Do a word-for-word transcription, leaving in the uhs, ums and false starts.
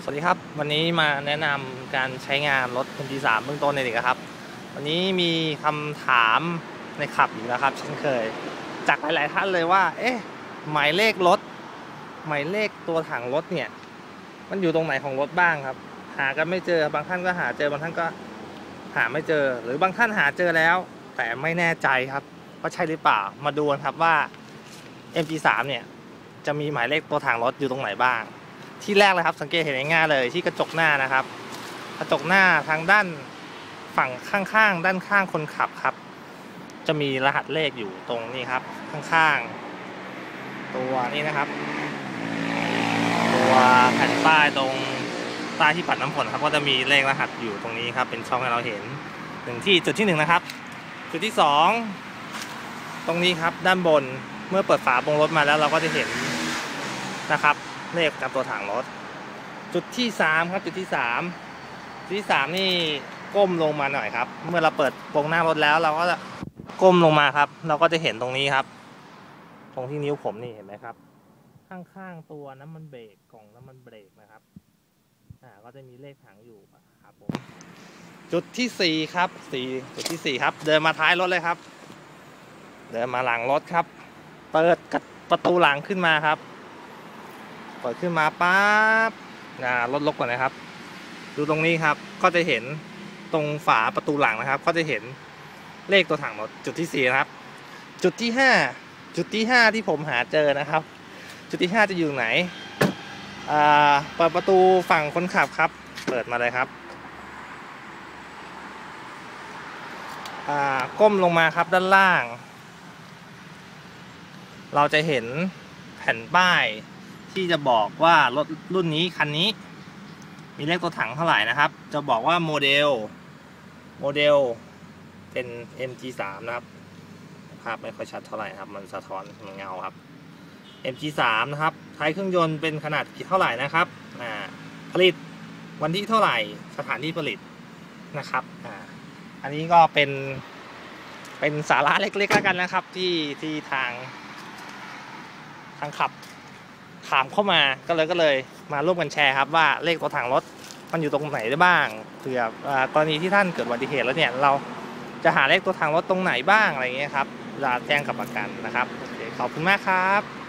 สวัสดีครับวันนี้มาแนะนำการใช้งานรถ เอ็ม จี สาม เบื้องต้นเลยครับวันนี้มีคำถามในขับอีกแล้วครับเช่นเคยจากหลายๆท่านเลยว่าเอ๊ะหมายเลขรถหมายเลขตัวถังรถเนี่ยมันอยู่ตรงไหนของรถบ้างครับหากันไม่เจอบางท่านก็หาเจอบางท่านก็หาไม่เจอหรือบางท่านหาเจอแล้วแต่ไม่แน่ใจครับว่าใช่หรือเปล่ามาดูกันครับว่า เอ็ม จี สาม เนี่ยจะมีหมายเลขตัวถังรถอยู่ตรงไหนบ้างที่แรกเลยครับสังเกตเห็นง่ายๆเลยที่กระจกหน้านะครับกระจกหน้าทางด้านฝั่งข้างๆด้านข้างคนขับครับจะมีรหัสเลขอยู่ตรงนี้ครับข้างๆตัวนี้นะครับตัวแผ่นป้ายตรงใต้ที่ปัดน้ำฝนครับก็จะมีเลขรหัสอยู่ตรงนี้ครับเป็นช่องให้เราเห็นหนึ่งที่จุดที่หนึ่งนะครับจุดที่สองตรงนี้ครับด้านบนเมื่อเปิดฝาโปรงรถมาแล้วเราก็จะเห็นนะครับเลขกับตัวถังรถจุดที่สามครับจุดที่สามจุดที่สามนี่ก้มลงมาหน่อยครับเมื่อเราเปิดโปรงหน้ารถแล้วเราก็จะก้มลงมาครับเราก็จะเห็นตรงนี้ครับตรงที่นิ้วผมนี่เห็นไหมครับข้างๆตัวน้ำมันเบรกกล่องน้ำมันเบรกนะครับอ่าก็จะมีเลขถังอยู่ครับผมจุดที่สี่ครับสี่จุดที่สี่ครับเดินมาท้ายรถเลยครับเดินมาหลังรถครับเปิดประตูหลังขึ้นมาครับเปิดขึ้นมาปั๊บนะรถลกก่อนนะครับดูตรงนี้ครับก็จะเห็นตรงฝาประตูหลังนะครับก็จะเห็นเลขตัวถังรถจุดที่สี่นะครับจุดที่ห้าจุดที่ห้าที่ผมหาเจอนะครับจุดที่ห้าจะอยู่ไหนอ่าเปิดประตูฝั่งคนขับครับเปิดมาเลยครับอ่าก้มลงมาครับด้านล่างเราจะเห็นแผ่นป้ายที่จะบอกว่ารถรุ่นนี้คันนี้มีเลขตัวถังเท่าไหร่นะครับจะบอกว่าโมเดลโมเดลเป็น เอ็ม จี สาม นะครับภาพไม่ค่อยชัดเท่าไหร่ครับมันสะท้อนมันเงาครับ เอ็ม จี สาม นะครับท้ายเครื่องยนต์เป็นขนาดเท่าไหร่นะครับอ่าผลิตวันที่เท่าไหร่สถานที่ผลิตนะครับอ่าอันนี้ก็เป็นเป็นสาระเล็กๆแล้วกันนะครับที่ที่ทางทางขับถามเข้ามาก็เลยก็เลยมาร่วมกันแชร์ครับว่าเลขตัวถังรถมันอยู่ตรงไหนได้บ้างเผื่อกรณีที่ท่านเกิดอุบัติเหตุแล้วเนี่ยเราจะหาเลขตัวถังรถตรงไหนบ้างอะไรเงี้ยครับเวลาแจ้งกับประกันนะครับโอเคขอบคุณมากครับ